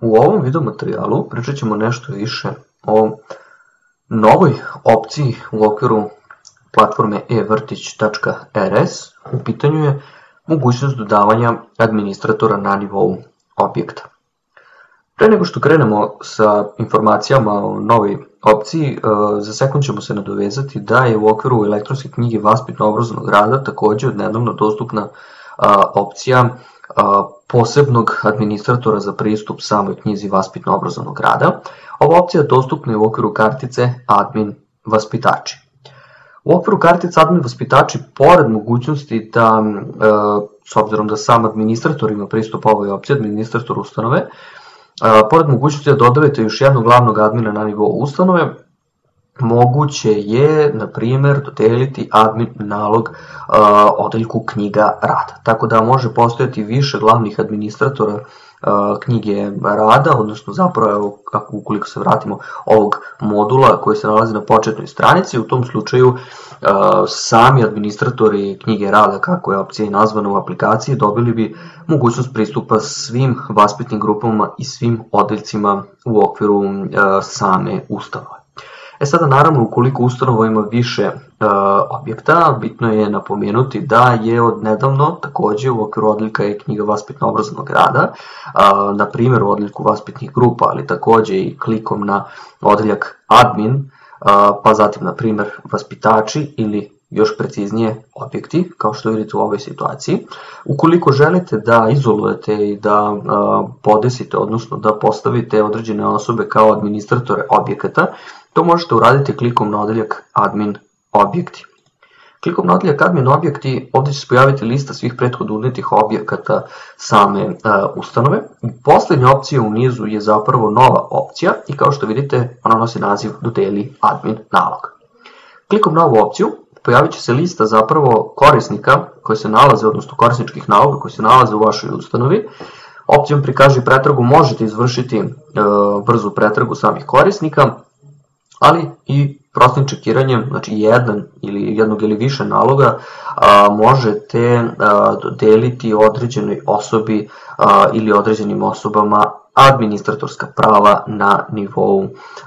U ovom video materijalu pričat ćemo nešto više o novoj opciji u okviru platforme e-vrtić.rs. U pitanju je mogućnost dodavanja administratora na nivou objekta. Pre nego što krenemo sa informacijama o novoj opciji, za sekund ćemo se nadovezati da je u okviru elektronske knjige vaspitno-obrazovnog rada također odnedavno dostupna opcija posebnog administratora za pristup samoj knjizi vaspitno-obrazovnog rada. Ova opcija je dostupna u okviru kartice Admin vaspitači. U okviru kartice Admin vaspitači, pored mogućnosti da, s obzirom da sam administrator ima pristup ovoj opciji, administrator ustanove, pored mogućnosti da dodavite još jednog glavnog admina na nivou ustanove, moguće je, na primjer, dodeliti admin nalog odeljku knjiga rada. Tako da može postojati više glavnih administratora knjige rada, odnosno zapravo, ukoliko se vratimo ovog modula koji se nalazi na početnoj stranici, u tom slučaju sami administratori knjige rada, kako je opcija nazvana u aplikaciji, dobili bi mogućnost pristupa svim vaspitnim grupama i svim odeljcima u okviru same ustanove. Sada naravno, ukoliko ustanova ima više objekta, bitno je napomenuti da je odnedavno također u okviru odeljka je knjiga vaspitno-obrazovnog rada, na primjer u odeljku vaspitnih grupa, ali također i klikom na odeljak admin, pa zatim na primjer vaspitači ili još preciznije objekti, kao što vidite u ovoj situaciji. Ukoliko želite da izolujete i da podesite, odnosno da postavite određene osobe kao administratore objekata, to možete uraditi klikom na odeljak Admin objekti. Klikom na odeljak Admin objekti ovdje će se pojaviti lista svih prethodno unijetih objekata same ustanove. Posljednja opcija u nizu je zapravo nova opcija i kao što vidite ona nosi naziv Dodeli admin nalog. Klikom na ovu opciju pojavit će se lista zapravo korisnika koji se nalaze, odnosno korisničkih naloga koji se nalaze u vašoj ustanovi. Opcijom prikaži pretragu možete izvršiti brzu pretragu samih korisnika, ali i prostim čekiranjem, znači jednog ili više naloga, možete dodeliti određenoj osobi ili određenim osobama administratorska prava na nivou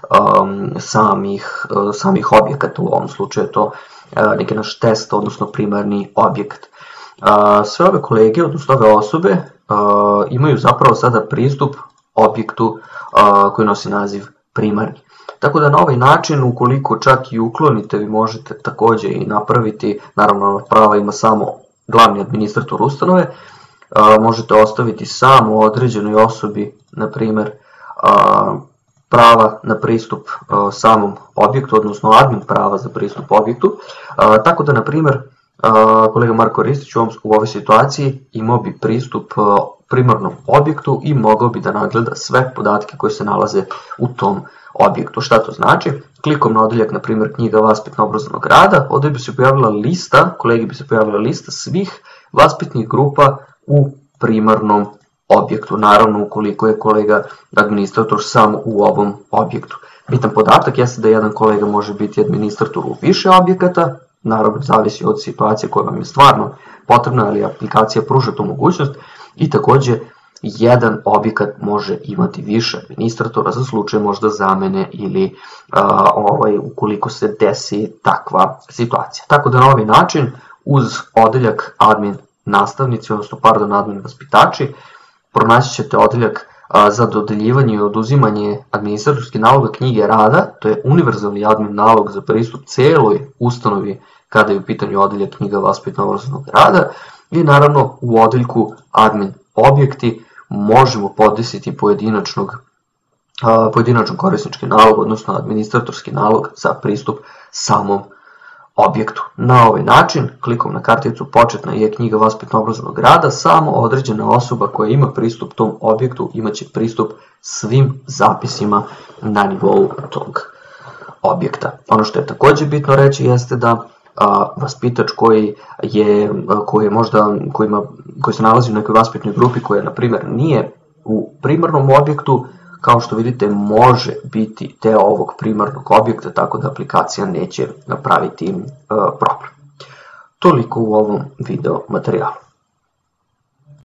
samih objekata. U ovom slučaju je to neki naš test, odnosno primarni objekat. Sve ove kolege, odnosno ove osobe, imaju zapravo sada pristup objektu koji nosi naziv primarni. Tako da na ovaj način, ukoliko čak i uklonite, vi možete također i napraviti, naravno prava ima samo glavni administrator ustanove, možete ostaviti samo određenoj osobi, na primjer, prava na pristup samom objektu, odnosno admin prava za pristup objektu. Tako da, na primjer, kolega Marko Ristić u ovoj situaciji imao bi pristup primarnom objektu i mogao bi da nagleda sve podatke koje se nalaze u tom objektu. Šta to znači? Klikom na odeljak, na primjer, knjiga vaspitno-obrazovnog rada, ovdje bi se pojavila lista, kolegi bi se pojavila lista svih vaspitnih grupa u primarnom objektu. Naravno, ukoliko je kolega administrator samo u ovom objektu. Bitan podatak jeste da jedan kolega može biti administrator u više objekata, naravno zavisi od situacije koja vam je stvarno potrebna, ali aplikacija pruža tu mogućnost, i također jedan objekat može imati više administratora za slučaj možda zamene ili ukoliko se desi takva situacija. Tako da na ovaj način uz odeljak admin nastavnici, odnosno admin vaspitači, pronaći ćete odeljak za dodeljivanje i oduzimanje administratorskih naloga knjige rada, to je univerzalni admin nalog za pristup celoj ustanovi kada je u pitanju odeljak knjiga vaspitno-obrazovnog rada, i naravno u odeljku admin objekti možemo podesiti pojedinačan korisnički nalog, odnosno administratorski nalog za pristup samom objektu. Na ovaj način, klikom na karticu početna je knjiga vaspitno-obrazovnog rada, samo određena osoba koja ima pristup tom objektu imaće pristup svim zapisima na nivou tog objekta. Ono što je također bitno reći jeste da vaspitač koji se nalazi u nekoj vaspitnoj grupi koja, na primjer, nije u primarnom objektu, kao što vidite, može biti deo ovog primarnog objekta, tako da aplikacija neće napraviti problem. Toliko u ovom video materijalu.